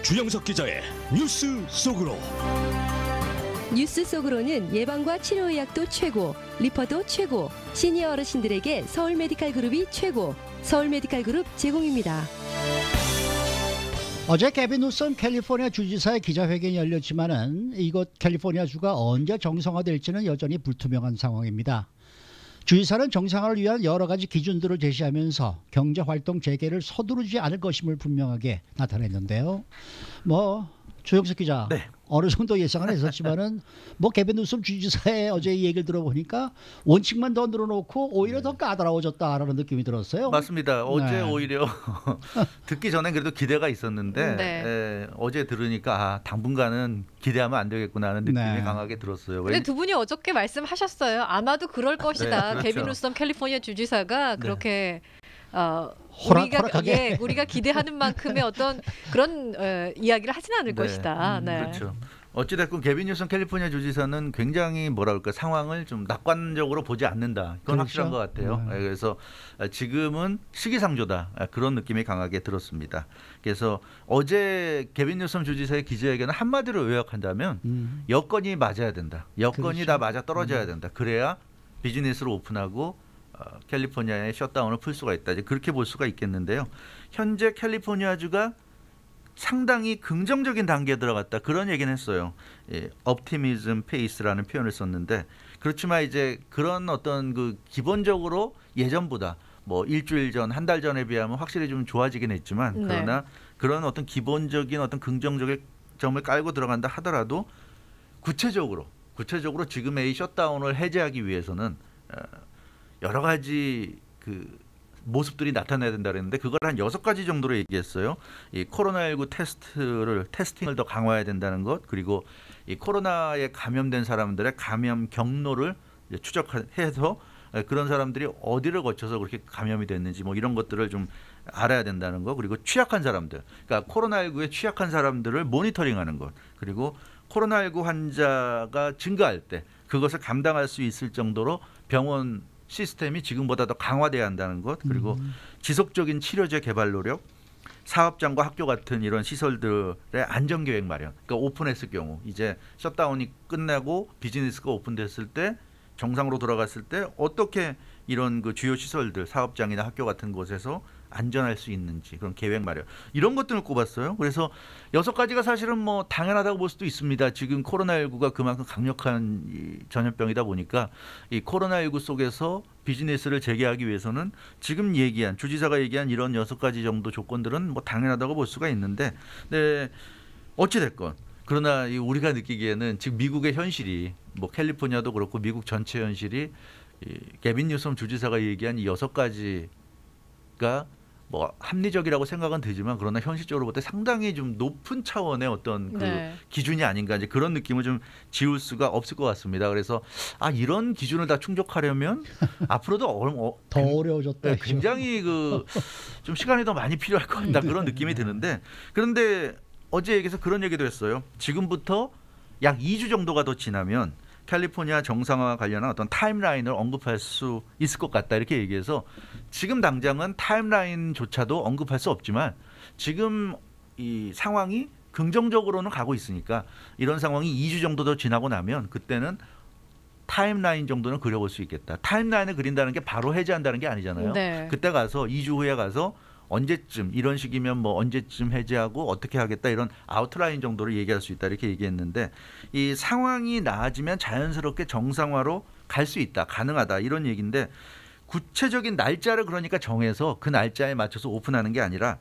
주영석 기자의 뉴스 속으로. 뉴스 속으로는 예방과 치료의학도 최고, 리퍼도 최고, 시니어 어르신들에게 서울 메디칼 그룹이 최고, 서울 메디칼 그룹 제공입니다. 어제 개빈 뉴섬 캘리포니아 주지사의 기자회견이 열렸지만은 이곳 캘리포니아주가 언제 정상화될지는 여전히 불투명한 상황입니다. 주지사는 정상화를 위한 여러 가지 기준들을 제시하면서 경제활동 재개를 서두르지 않을 것임을 분명하게 나타냈는데요. 조영석 기자, 네. 어느 정도 예상은 했었지만은 개빈 뉴섬 주지사의 어제 이 얘기를 들어보니까 원칙만 더 늘어놓고 오히려 더 까다로워졌다라는 느낌이 들었어요. 맞습니다. 어제 네. 오히려 듣기 전엔 그래도 기대가 있었는데 네. 어제 들으니까 당분간은 기대하면 안 되겠구나 하는 느낌이 네. 강하게 들었어요. 근데 두 분이 어저께 말씀하셨어요. 아마도 그럴 것이다. 그렇죠. 개빈 뉴섬 캘리포니아 주지사가 그렇게 호락호락하게. 우리가 기대하는 만큼의 어떤 그런 이야기를 하진 않을 것이다. 네. 그렇죠. 어찌됐건 개빈 뉴섬 캘리포니아 주지사는 굉장히 상황을 좀 낙관적으로 보지 않는다. 그건 그렇죠. 확실한 것 같아요. 네. 그래서 지금은 시기상조다. 그런 느낌이 강하게 들었습니다. 그래서 어제 개빈 뉴섬 주지사의 기자회견을 한마디로 요약한다면 여건이 맞아야 된다. 여건이 그렇죠. 다 맞아 떨어져야 된다. 그래야 비즈니스를 오픈하고 캘리포니아의 셧다운을 풀 수가 있다. 이제 그렇게 볼 수가 있겠는데요. 현재 캘리포니아주가 상당히 긍정적인 단계에 들어갔다. 그런 얘기는 했어요. optimism pace라는 표현을 썼는데 그렇지만 이제 그런 어떤 기본적으로 예전보다 일주일 전, 한 달 전에 비하면 확실히 좀 좋아지긴 했지만 그러나 그런 어떤 기본적인 어떤 긍정적인 점을 깔고 들어간다 하더라도 구체적으로 지금의 이 셧다운을 해제하기 위해서는 여러 가지 모습들이 나타나야 된다 그랬는데 그걸 한 6가지 정도로 얘기했어요. 이 코로나19 테스팅을 더 강화해야 된다는 것, 그리고 이 코로나에 감염된 사람들의 감염 경로를 추적해서 그런 사람들이 어디를 거쳐서 그렇게 감염이 됐는지 이런 것들을 좀 알아야 된다는 것, 그리고 취약한 사람들, 그러니까 코로나19에 취약한 사람들을 모니터링하는 것, 그리고 코로나19 환자가 증가할 때 그것을 감당할 수 있을 정도로 병원 시스템이 지금보다 더 강화돼야 한다는 것, 그리고 지속적인 치료제 개발 노력, 사업장과 학교 같은 이런 시설들의 안전 계획 마련. 그러니까 오픈했을 경우 이제 셧다운이 끝나고 비즈니스가 오픈됐을 때 정상으로 돌아갔을 때 어떻게 이런 주요 시설들, 사업장이나 학교 같은 곳에서 안전할 수 있는지 그런 계획 마련, 이런 것들을 꼽았어요. 그래서 6가지가 사실은 당연하다고 볼 수도 있습니다. 지금 코로나19가 그만큼 강력한 이 전염병이다 보니까 이 코로나19 속에서 비즈니스를 재개하기 위해서는 지금 주지사가 얘기한 이런 6가지 정도 조건들은 당연하다고 볼 수가 있는데, 네, 어찌 됐건 그러나 우리가 느끼기에는 지금 미국의 현실이 캘리포니아도 그렇고 미국 전체 현실이 이 개빈 뉴섬 주지사가 얘기한 이 6가지가 합리적이라고 생각은 되지만 그러나 현실적으로 볼 때 상당히 좀 높은 차원의 어떤 기준이 아닌가, 이제 그런 느낌을 좀 지울 수가 없을 것 같습니다. 그래서 이런 기준을 다 충족하려면 앞으로도 더 어려워졌다. 굉장히 좀 시간이 더 많이 필요할 것 같다, 그런 느낌이 드는데, 그런데 어제 얘기해서 그런 얘기도 했어요. 지금부터 약 2주 정도가 더 지나면 캘리포니아 정상화와 관련한 어떤 타임라인을 언급할 수 있을 것 같다, 이렇게 얘기해서 지금 당장은 타임라인조차도 언급할 수 없지만 지금 이 상황이 긍정적으로는 가고 있으니까 이런 상황이 2주 정도 더 지나고 나면 그때는 타임라인 정도는 그려볼 수 있겠다. 타임라인을 그린다는 게 바로 해제한다는 게 아니잖아요. 네. 그때 가서 2주 후에 가서 언제쯤, 이런 식이면 언제쯤 해제하고 어떻게 하겠다, 이런 아웃라인 정도를 얘기할 수 있다, 이렇게 얘기했는데 이 상황이 나아지면 자연스럽게 정상화로 갈 수 있다, 가능하다, 이런 얘기인데 구체적인 날짜를 그러니까 정해서 그 날짜에 맞춰서 오픈하는 게 아니라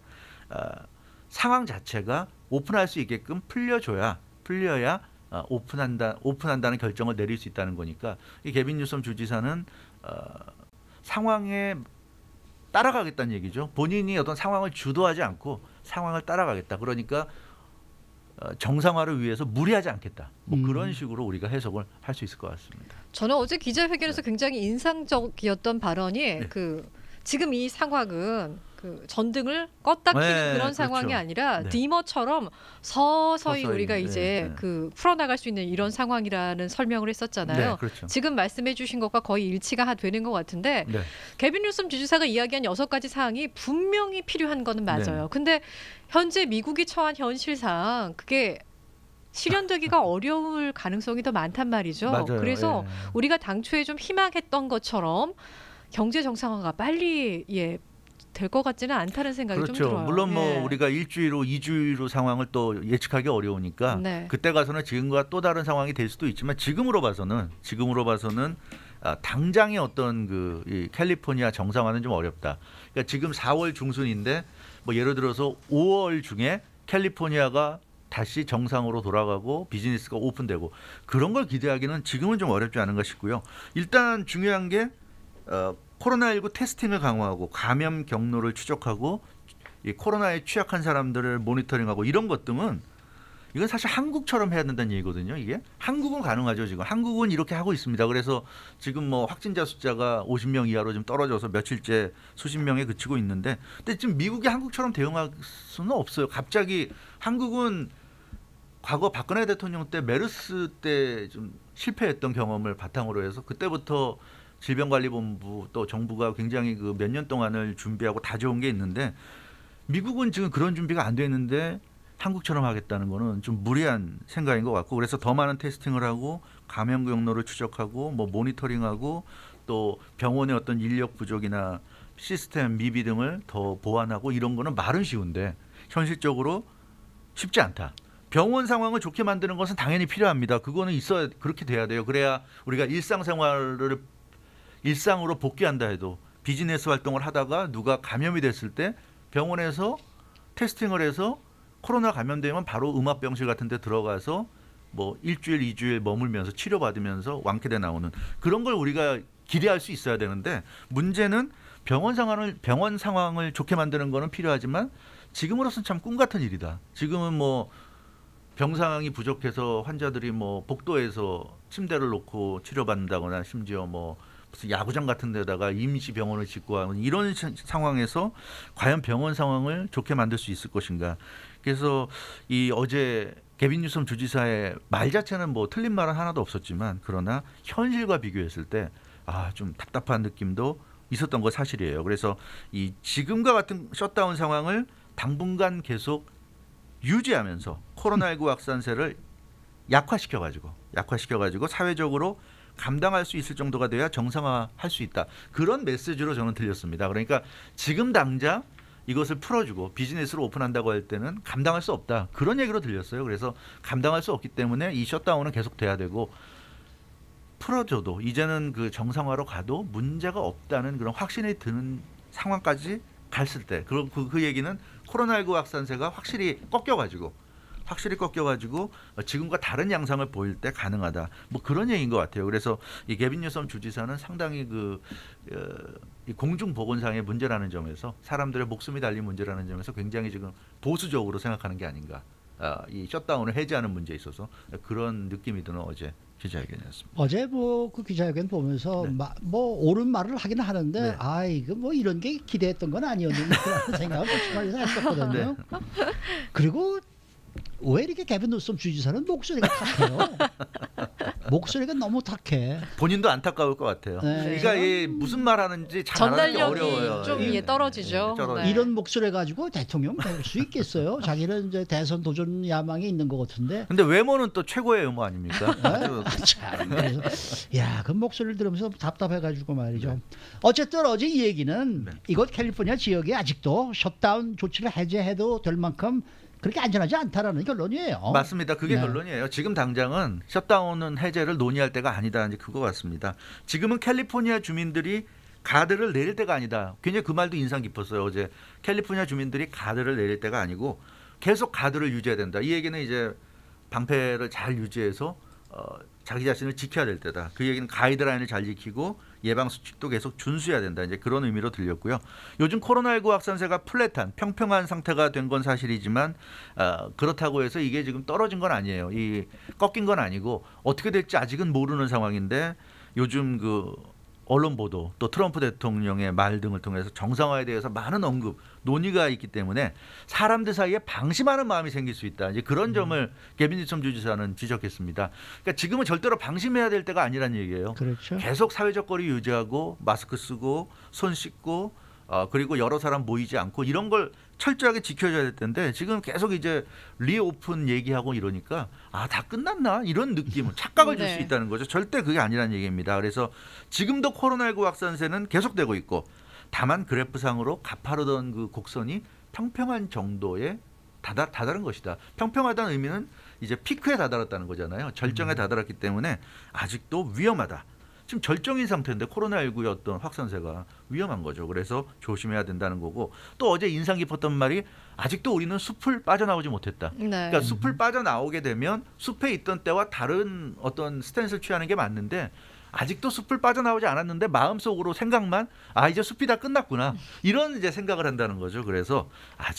상황 자체가 오픈할 수 있게끔 풀려야 오픈한다는 결정을 내릴 수 있다는 거니까 이 개빈 뉴섬 주지사는 상황에 따라가겠다는 얘기죠. 본인이 어떤 상황을 주도하지 않고 상황을 따라가겠다. 그러니까 정상화를 위해서 무리하지 않겠다. 그런 식으로 우리가 해석을 할 수 있을 것 같습니다. 저는 어제 기자회견에서 굉장히 인상적이었던 발언이 지금 이 상황은 그 전등을 껐다 켜는 네, 그런 상황이 그렇죠. 아니라 네. 디머처럼 서서히 우리가 네, 이제 네. 그 풀어나갈 수 있는 이런 상황이라는 설명을 했었잖아요. 네, 그렇죠. 지금 말씀해주신 것과 거의 일치가 되는 것 같은데 네. 개빈 뉴섬 주지사가 이야기한 6가지 사항이 분명히 필요한 거는 맞아요. 네. 근데 현재 미국이 처한 현실상 그게 실현되기가 어려울 가능성이 더 많단 말이죠. 맞아요. 그래서 예. 우리가 당초에 좀 희망했던 것처럼 경제 정상화가 빨리 될 것 같지는 않다는 생각이 좀 그렇죠. 들어요. 물론 뭐 예. 우리가 일주일 후, 2주일 후 상황을 또 예측하기 어려우니까 네. 그때 가서는 지금과 또 다른 상황이 될 수도 있지만 지금으로 봐서는 당장의 어떤 이 캘리포니아 정상화는 좀 어렵다. 그러니까 지금 4월 중순인데 뭐 예를 들어서 5월 중에 캘리포니아가 다시 정상으로 돌아가고 비즈니스가 오픈되고 그런 걸 기대하기는 지금은 좀 어렵지 않은가 싶고요. 일단 중요한 게 코로나19 테스팅을 강화하고 감염 경로를 추적하고 이 코로나에 취약한 사람들을 모니터링하고 이런 것 등은 이건 사실 한국처럼 해야 된다는 얘기거든요. 이게 한국은 가능하죠. 지금 한국은 이렇게 하고 있습니다. 그래서 지금 뭐 확진자 숫자가 50명 이하로 좀 떨어져서 며칠째 수십 명에 그치고 있는데, 근데 지금 미국이 한국처럼 대응할 수는 없어요. 갑자기 한국은 과거 박근혜 대통령 때 메르스 때 좀 실패했던 경험을 바탕으로 해서 그때부터 질병관리본부 또 정부가 굉장히 그 몇 년 동안을 준비하고 다져온 게 있는데 미국은 지금 그런 준비가 안 돼 있는데 한국처럼 하겠다는 거는 좀 무리한 생각인 것 같고, 그래서 더 많은 테스팅을 하고 감염 경로를 추적하고 뭐 모니터링하고 또 병원의 어떤 인력 부족이나 시스템 미비 등을 더 보완하고 이런 거는 말은 쉬운데 현실적으로 쉽지 않다. 병원 상황을 좋게 만드는 것은 당연히 필요합니다. 그거는 있어야, 그렇게 돼야 돼요. 그래야 우리가 일상으로 복귀한다 해도 비즈니스 활동을 하다가 누가 감염이 됐을 때 병원에서 테스팅을 해서 코로나 감염되면 바로 음압병실 같은 데 들어가서 뭐 일주일, 2주일 머물면서 치료받으면서 완쾌돼 나오는 그런 걸 우리가 기대할 수 있어야 되는데, 문제는 병원 상황을 좋게 만드는 거는 필요하지만 지금으로서는 참 꿈 같은 일이다. 지금은 뭐 병 상황이 부족해서 환자들이 뭐 복도에서 침대를 놓고 치료받는다거나 심지어 뭐 무슨 야구장 같은 데다가 임시 병원을 짓고 하는 이런 상황에서 과연 병원 상황을 좋게 만들 수 있을 것인가. 그래서 이 어제 개빈 뉴섬 주지사의 말 자체는 뭐 틀린 말은 하나도 없었지만 그러나 현실과 비교했을 때 좀 답답한 느낌도 있었던 거 사실이에요. 그래서 이 지금과 같은 셧다운 상황을 당분간 계속 유지하면서 코로나19 확산세를 약화시켜가지고 사회적으로 감당할 수 있을 정도가 돼야 정상화할 수 있다. 그런 메시지로 저는 들렸습니다. 그러니까 지금 당장 이것을 풀어주고 비즈니스로 오픈한다고 할 때는 감당할 수 없다. 그런 얘기로 들렸어요. 그래서 감당할 수 없기 때문에 이 셧다운은 계속 돼야 되고, 풀어줘도 이제는 그 정상화로 가도 문제가 없다는 그런 확신이 드는 상황까지 갔을 때 그 얘기는 코로나19 확산세가 확실히 꺾여가지고 지금과 다른 양상을 보일 때 가능하다. 뭐 그런 얘기인 것 같아요. 그래서 이 개빈 뉴섬 주지사는 상당히 이 공중보건상의 문제라는 점에서, 사람들의 목숨이 달린 문제라는 점에서 굉장히 지금 보수적으로 생각하는 게 아닌가. 이 셧다운을 해제하는 문제에 있어서 그런 느낌이 드는 어제 기자회견이었습니다. 어제 뭐 그 기자회견 보면서 네. 뭐 옳은 말을 하긴 하는데 네. 이거 뭐 이런 게 기대했던 건 아니었는데라는 생각을 솔직히 했었거든요. 네. 그리고 왜 이렇게 개빈 뉴섬 주지사는 목소리가 탁해요? 목소리가 너무 탁해. 본인도 안타까울 것 같아요. 네. 그러니까 이 무슨 말 하는지 잘 알기 어려워요. 전달력이 좀 떨어지죠. 떨어지죠. 네. 이런 목소리 가지고 대통령 될 수 있겠어요? 자기는 이제 대선 도전 야망이 있는 것 같은데. 근데 외모는 또 최고의 외모 아닙니까? 아주 참, 그래서 그 목소리를 들으면서 답답해가지고 말이죠. 어쨌든 어제 이 얘기는 네. 이곳 캘리포니아 지역에 아직도 셧다운 조치를 해제해도 될 만큼 그렇게 안전하지 않다라는 결론이에요. 맞습니다. 그게 네. 결론이에요. 지금 당장은 셧다운은 해제를 논의할 때가 아니다. 이제 그거 같습니다. 지금은 캘리포니아 주민들이 가드를 내릴 때가 아니다. 굉장히 그 말도 인상 깊었어요. 어제 캘리포니아 주민들이 가드를 내릴 때가 아니고 계속 가드를 유지해야 된다. 이 얘기는 이제 방패를 잘 유지해서 자기 자신을 지켜야 될 때다. 그 얘기는 가이드라인을 잘 지키고 예방 수칙도 계속 준수해야 된다. 이제 그런 의미로 들렸고요. 요즘 코로나19 확산세가 플랫한 평평한 상태가 된 건 사실이지만 그렇다고 해서 이게 지금 떨어진 건 아니에요. 이 꺾인 건 아니고 어떻게 될지 아직은 모르는 상황인데, 요즘 그 언론 보도 또 트럼프 대통령의 말 등을 통해서 정상화에 대해서 많은 언급, 논의가 있기 때문에 사람들 사이에 방심하는 마음이 생길 수 있다. 이제 그런 점을 개빈 뉴섬 주지사는 지적했습니다. 그러니까 지금은 절대로 방심해야 될 때가 아니란 얘기예요. 그렇죠. 계속 사회적 거리 유지하고 마스크 쓰고 손 씻고 그리고 여러 사람 모이지 않고 이런 걸 철저하게 지켜줘야 될 텐데 지금 계속 이제 리오픈 얘기하고 이러니까 다 끝났나 이런 느낌, 착각을 줄 수 네. 있다는 거죠. 절대 그게 아니라는 얘기입니다. 그래서 지금도 코로나19 확산세는 계속되고 있고 다만 그래프상으로 가파르던 그 곡선이 평평한 정도에 다다른 것이다. 평평하다는 의미는 이제 피크에 다다랐다는 거잖아요. 절정에 다다랐기 때문에 아직도 위험하다. 지금 절정인 상태인데 코로나19의 어떤 확산세가 위험한 거죠. 그래서 조심해야 된다는 거고 또 어제 인상 깊었던 말이 아직도 우리는 숲을 빠져나오지 못했다. 네. 그러니까 숲을 빠져나오게 되면 숲에 있던 때와 다른 어떤 스탠스를 취하는 게 맞는데 아직도 숲을 빠져나오지 않았는데 마음속으로 생각만 이제 숲이 다 끝났구나 이런 이제 생각을 한다는 거죠. 그래서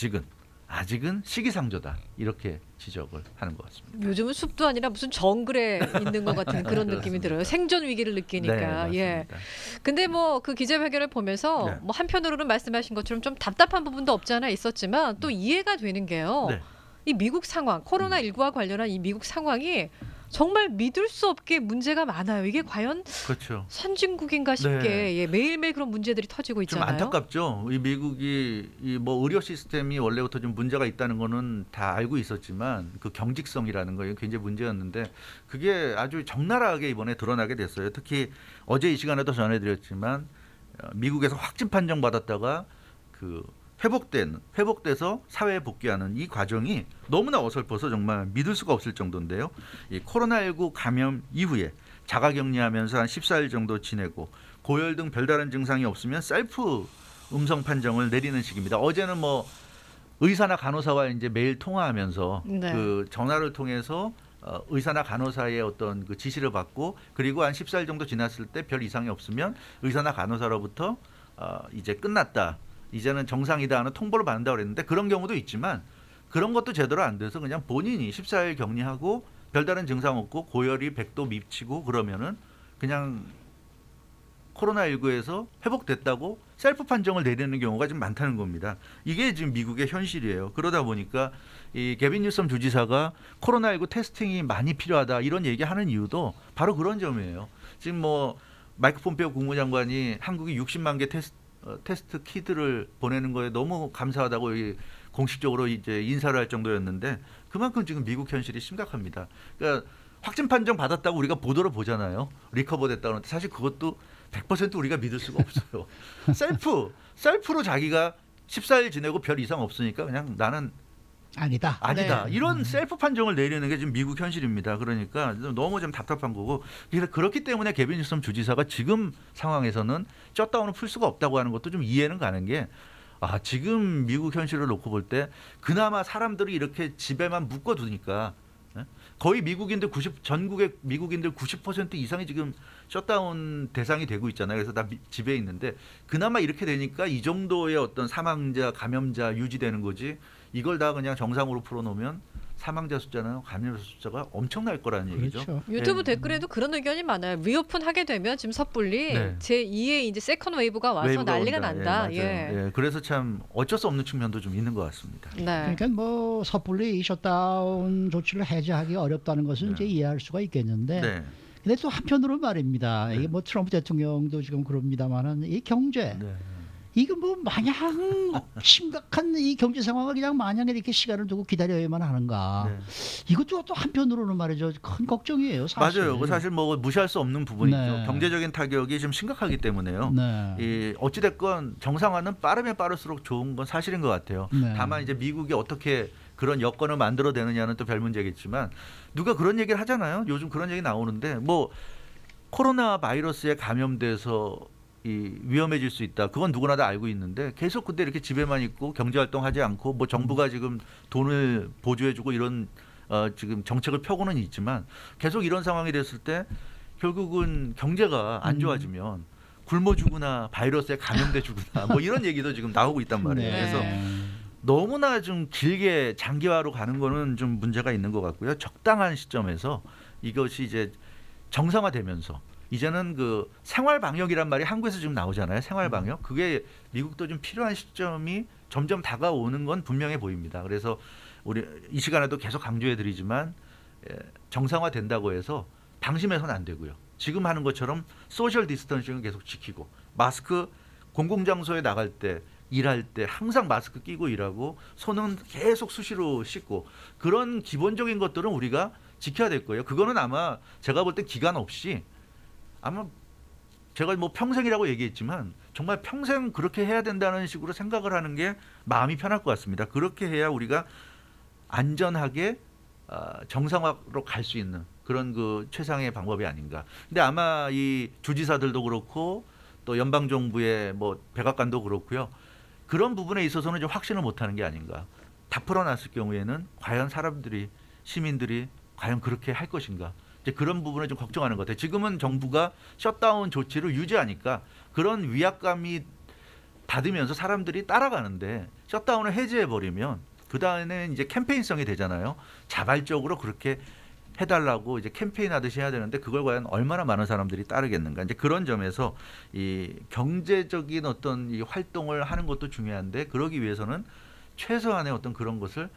아직은 시기상조다 이렇게 지적을 하는 것 같습니다. 요즘은 숲도 아니라 무슨 정글에 있는 것 같은 그런 느낌이 들어요. 생존 위기를 느끼니까. 네, 맞습니다. 예. 근데 뭐 그 기자회견을 보면서 네. 뭐 한편으로는 말씀하신 것처럼 좀 답답한 부분도 없지 않아 있었지만 또 이해가 되는 게요. 네. 이 미국 상황, 코로나19와 관련한 이 미국 상황이 정말 믿을 수 없게 문제가 많아요. 이게 과연 그렇죠. 선진국인가 싶게 네. 예, 매일매일 그런 문제들이 터지고 좀 있잖아요. 안타깝죠. 이 미국이 이 뭐 의료 시스템이 원래부터 좀 문제가 있다는 거는 다 알고 있었지만 그 경직성이라는 거 굉장히 문제였는데 그게 아주 적나라하게 이번에 드러나게 됐어요. 특히 어제 이 시간에도 전해드렸지만 미국에서 확진 판정 받았다가 그 회복돼서 사회에 복귀하는 이 과정이 너무나 어설퍼서 정말 믿을 수가 없을 정도인데요. 이 코로나19 감염 이후에 자가격리하면서 한 14일 정도 지내고 고열 등 별다른 증상이 없으면 셀프 음성 판정을 내리는 식입니다. 어제는 뭐 의사나 간호사와 이제 매일 통화하면서 네. 그 전화를 통해서 의사나 간호사의 어떤 그 지시를 받고 그리고 한 14일 정도 지났을 때 별 이상이 없으면 의사나 간호사로부터 이제 끝났다. 이제는 정상이다 하는 통보를 받는다고 그랬는데 그런 경우도 있지만 그런 것도 제대로 안 돼서 그냥 본인이 14일 격리하고 별다른 증상 없고 고열이 100도 미치고 그러면은 그냥 코로나19에서 회복됐다고 셀프 판정을 내리는 경우가 좀 많다는 겁니다. 이게 지금 미국의 현실이에요. 그러다 보니까 이 개빈 뉴섬 주지사가 코로나19 테스팅이 많이 필요하다 이런 얘기하는 이유도 바로 그런 점이에요. 지금 뭐 마이크 폼페오 국무장관이 한국이 60만 개 테스트 키트를 보내는 거에 너무 감사하다고 공식적으로 이제 인사를 할 정도였는데 그만큼 지금 미국 현실이 심각합니다. 그러니까 확진 판정 받았다고 우리가 보도를 보잖아요. 리커버 됐다고 하는데 사실 그것도 100% 우리가 믿을 수가 없어요. 셀프로 자기가 14일 지내고 별 이상 없으니까 그냥 나는 아니다. 아니다. 네. 이런 셀프 판정을 내리는 게 지금 미국 현실입니다. 그러니까 너무 좀 답답한 거고 그렇기 때문에 개빈 뉴섬 주지사가 지금 상황에서는 셧다운을 풀 수가 없다고 하는 것도 좀 이해는 가는 게 지금 미국 현실을 놓고 볼 때 그나마 사람들이 이렇게 집에만 묶어두니까 거의 전국의 미국인들 90% 이상이 지금 셧다운 대상이 되고 있잖아요. 그래서 다 집에 있는데 그나마 이렇게 되니까 이 정도의 어떤 사망자, 감염자 유지되는 거지 이걸 다 그냥 정상으로 풀어놓으면 사망자 숫자나 감염자 숫자가 엄청날 거라는 얘기죠. 그렇죠. 유튜브 네. 댓글에도 그런 의견이 많아요. 리오픈 하게 되면 지금 섣불리 네. 제2의 이제 세컨 웨이브가 와서 웨이브가 난리가 온다. 난다. 예, 맞아요. 예, 그래서 참 어쩔 수 없는 측면도 좀 있는 것 같습니다. 네. 그러니까 뭐 섣불리 이 셧다운 조치를 해제하기 어렵다는 것은 네. 이제 이해할 수가 있겠는데 네. 근데 또 한편으로 말입니다. 네. 이게 뭐 트럼프 대통령도 지금 그럽니다만은 이 경제 네. 이거 뭐 마냥 심각한 이 경제 상황을 그냥 마냥 이렇게 시간을 두고 기다려야만 하는가? 네. 이것도 또 한편으로는 말이죠 큰 걱정이에요. 사실. 맞아요. 그 사실 뭐 무시할 수 없는 부분이죠. 네. 경제적인 타격이 좀 심각하기 때문에요. 네. 이 어찌됐건 정상화는 빠르면 빠를수록 좋은 건 사실인 것 같아요. 네. 다만 이제 미국이 어떻게 그런 여건을 만들어내느냐는 또 별 문제겠지만 누가 그런 얘기를 하잖아요. 요즘 그런 얘기 나오는데 뭐 코로나 바이러스에 감염돼서 위험해질 수 있다. 그건 누구나 다 알고 있는데 계속 근데 이렇게 집에만 있고 경제활동하지 않고 뭐 정부가 지금 돈을 보조해주고 이런 지금 정책을 펴고는 있지만 계속 이런 상황이 됐을 때 결국은 경제가 안 좋아지면 굶어 죽으나 바이러스에 감염돼 죽으나 뭐 이런 얘기도 지금 나오고 있단 말이에요. 네. 그래서 너무나 좀 길게 장기화로 가는 거는 좀 문제가 있는 것 같고요. 적당한 시점에서 이것이 이제 정상화되면서 이제는 그 생활 방역이란 말이 한국에서 지금 나오잖아요. 생활 방역. 그게 미국도 좀 필요한 시점이 점점 다가오는 건 분명해 보입니다. 그래서 우리 이 시간에도 계속 강조해 드리지만 정상화 된다고 해서 방심해서는 안 되고요. 지금 하는 것처럼 소셜 디스턴싱을 계속 지키고 마스크 공공장소에 나갈 때 일할 때 항상 마스크 끼고 일하고 손은 계속 수시로 씻고 그런 기본적인 것들은 우리가 지켜야 될 거예요. 그거는 아마 제가 볼 때 기간 없이 아마 제가 뭐 평생이라고 얘기했지만 정말 평생 그렇게 해야 된다는 식으로 생각을 하는 게 마음이 편할 것 같습니다. 그렇게 해야 우리가 안전하게 정상화로 갈 수 있는 그런 그 최상의 방법이 아닌가. 근데 아마 이 주지사들도 그렇고 또 연방정부의 뭐 백악관도 그렇고요. 그런 부분에 있어서는 좀 확신을 못하는 게 아닌가. 다 풀어놨을 경우에는 과연 사람들이 시민들이 과연 그렇게 할 것인가. 이제 그런 부분을 좀 걱정하는 것 같아요. 지금은 정부가 셧다운 조치를 유지하니까 그런 위압감이 받으면서 사람들이 따라가는데 셧다운을 해제해버리면 그 다음에는 이제 캠페인성이 되잖아요. 자발적으로 그렇게 해달라고 이제 캠페인 하듯이 해야 되는데 그걸 과연 얼마나 많은 사람들이 따르겠는가. 이제 그런 점에서 이 경제적인 어떤 이 활동을 하는 것도 중요한데 그러기 위해서는 최소한의 어떤 그런 것을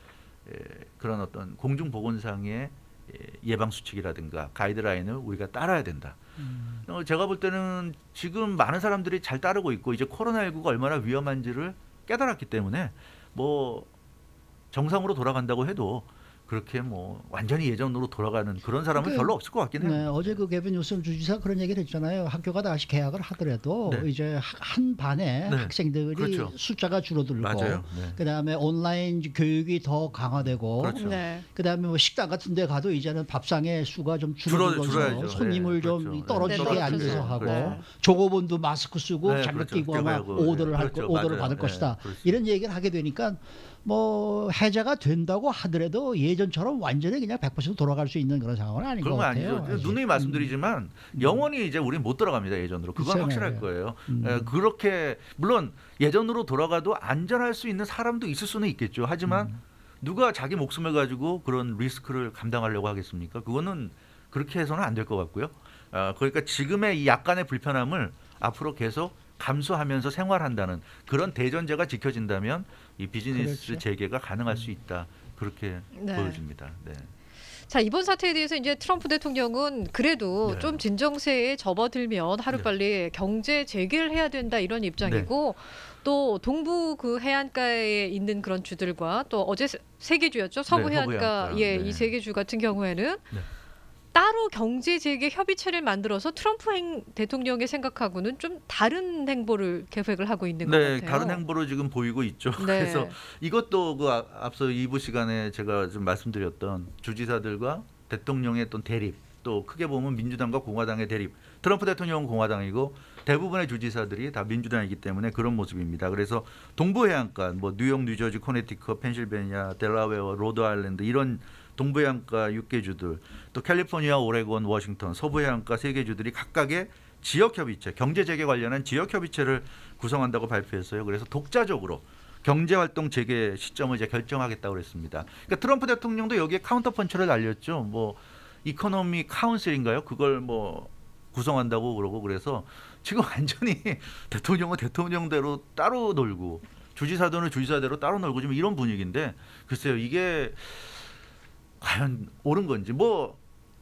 그런 어떤 공중보건상의 예방 수칙이라든가 가이드라인을 우리가 따라야 된다. 제가 볼 때는 지금 많은 사람들이 잘 따르고 있고 이제 코로나19가 얼마나 위험한지를 깨달았기 때문에 뭐 정상으로 돌아간다고 해도 그렇게 뭐 완전히 예전으로 돌아가는 그런 사람은 별로 없을 것 같긴 해요. 네, 어제 그 개빈 뉴스 주지사 그런 얘기를 했잖아요. 학교가 다시 개학을 하더라도 네. 이제 한 반에 네. 학생들이 그렇죠. 숫자가 줄어들고 맞아요. 네. 그다음에 온라인 교육이 더 강화되고 그렇죠. 네. 그다음에 뭐 식당 같은 데 가도 이제는 밥상의 수가 좀 줄어들어서 줄어야죠. 손님을 네, 좀 그렇죠. 떨어지게 네, 앉아서 그렇죠. 하고 네. 조고본도 마스크 쓰고 네, 자격 그렇죠. 끼고 아마 교배하고, 오더를 할 그렇죠. 오더를 맞아요. 받을 네, 것이다. 그렇습니다. 이런 얘기를 하게 되니까 뭐 해제가 된다고 하더라도 예전처럼 완전히 그냥 100% 돌아갈 수 있는 그런 상황은 아닌 것 그런 건 같아요. 아니죠. 아직. 누누이 말씀드리지만 영원히 이제 우리는 못 돌아갑니다. 예전으로. 그건 글쎄 확실할 말이에요. 거예요. 음. 그렇게 물론 예전으로 돌아가도 안전할 수 있는 사람도 있을 수는 있겠죠. 하지만 누가 자기 목숨을 가지고 그런 리스크를 감당하려고 하겠습니까? 그거는 그렇게 해서는 안 될 것 같고요. 그러니까 지금의 이 약간의 불편함을 앞으로 계속 감수하면서 생활한다는 그런 대전제가 지켜진다면 이 비즈니스 그렇죠. 재개가 가능할 수 있다. 그렇게 네. 보여집니다. 네. 자, 이번 사태에 대해서 이제 트럼프 대통령은 그래도 네. 좀 진정세에 접어들면 하루빨리 경제 재개를 해야 된다 이런 입장이고 또 동부 그 해안가에 있는 그런 주들과 또 어제 세 개 주였죠. 서부 네, 서부 해안가 해안가. 예, 네. 이 세 개 주 같은 경우에는 네. 따로 경제 재개 협의체를 만들어서 트럼프 대통령의 생각하고는 좀 다른 행보를 계획을 하고 있는 것 네, 같아요. 다른 행보를 지금 보이고 있죠. 네. 그래서 이것도 그 앞서 2부 시간에 제가 좀 말씀드렸던 주지사들과 대통령의 어떤 대립, 또 크게 보면 민주당과 공화당의 대립. 트럼프 대통령은 공화당이고 대부분의 주지사들이 다 민주당이기 때문에 그런 모습입니다. 그래서 동부 해안가, 뭐 뉴욕, 뉴저지, 코네티컷, 펜실베니아, 델라웨어, 로드아일랜드 이런 동부 해안가 6개 주들, 또 캘리포니아, 오레곤, 워싱턴, 서부 해안가 3개 주들이 각각의 지역 협의체, 경제 재개 관련한 지역 협의체를 구성한다고 발표했어요. 그래서 독자적으로 경제 활동 재개 시점을 이제 결정하겠다고 그랬습니다. 그러니까 트럼프 대통령도 여기에 카운터 펀치를 날렸죠. 뭐 이코노미 카운슬인가요? 그걸 뭐 구성한다고 그러고 그래서 지금 완전히 대통령은 대통령대로 따로 놀고 주지사들은 주지사대로 따로 놀고 지금 이런 분위기인데 글쎄요 이게 과연 옳은 건지 뭐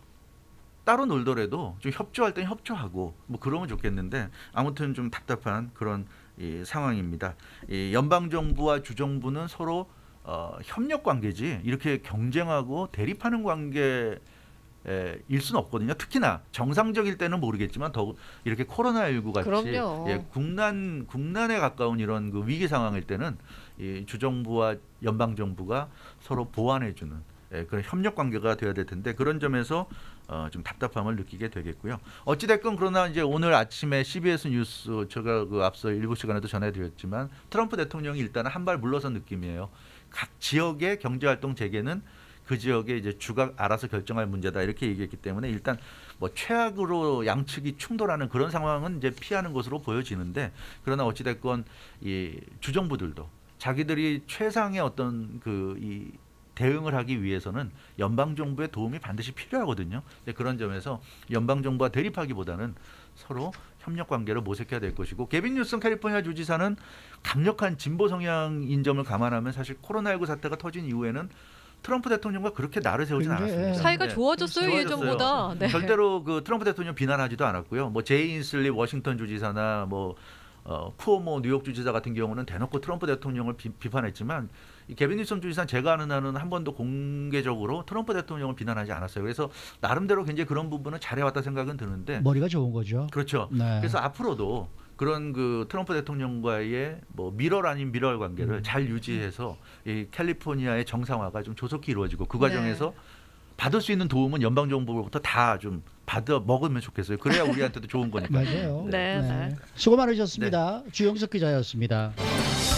따로 놀더라도 좀 협조할 땐 협조하고 뭐 그러면 좋겠는데 아무튼 좀 답답한 그런 이 상황입니다. 이 연방 정부와 주 정부는 서로 협력 관계지 이렇게 경쟁하고 대립하는 관계 일 수는 없거든요. 특히나 정상적일 때는 모르겠지만 더욱 이렇게 코로나19 같이 그럼요. 예, 국난에 가까운 이런 그 위기 상황일 때는 이 주정부와 연방 정부가 서로 보완해주는 그런 협력 관계가 돼야 될 텐데 그런 점에서 좀 답답함을 느끼게 되겠고요. 어찌 됐건 그러나 이제 오늘 아침에 CBS 뉴스 제가 그 앞서 7시간에도 전해드렸지만 트럼프 대통령이 일단은 한 발 물러선 느낌이에요. 각 지역의 경제활동 재개는 그 지역에 이제 주가 알아서 결정할 문제다 이렇게 얘기했기 때문에 일단 뭐 최악으로 양측이 충돌하는 그런 상황은 이제 피하는 것으로 보여지는데 그러나 어찌 됐건 이 주정부들도 자기들이 최상의 어떤 그 이 대응을 하기 위해서는 연방 정부의 도움이 반드시 필요하거든요. 그런 점에서 연방 정부와 대립하기보다는 서로 협력 관계를 모색해야 될 것이고, 게빈 뉴섬 캘리포니아 주지사는 강력한 진보 성향인 점을 감안하면 사실 코로나19 사태가 터진 이후에는 트럼프 대통령과 그렇게 나를 세우진 굉장히, 않았습니다. 사이가 네. 좋아졌어요, 예전보다. 네. 절대로 그 트럼프 대통령 비난하지도 않았고요. 뭐 제이 인슬리 워싱턴 주지사나 뭐 쿠오모 뉴욕 주지사 같은 경우는 대놓고 트럼프 대통령을 비판했지만, 이 게빈 뉴섬 주지사는 제가 아는 한은 한 번도 공개적으로 트럼프 대통령을 비난하지 않았어요. 그래서 나름대로 굉장히 그런 부분은 잘해왔다 생각은 드는데. 머리가 좋은 거죠. 그렇죠. 네. 그래서 앞으로도 그런 그 트럼프 대통령과의 뭐 미럴 아닌 미럴 관계를 잘 유지해서 이 캘리포니아의 정상화가 좀 조속히 이루어지고, 그 과정에서 받을 수 있는 도움은 연방 정부로부터 다 좀 받아 먹으면 좋겠어요. 그래야 우리한테도 좋은 거니까. 맞아요. 네, 네. 수고 많으셨습니다. 주영석 기자였습니다.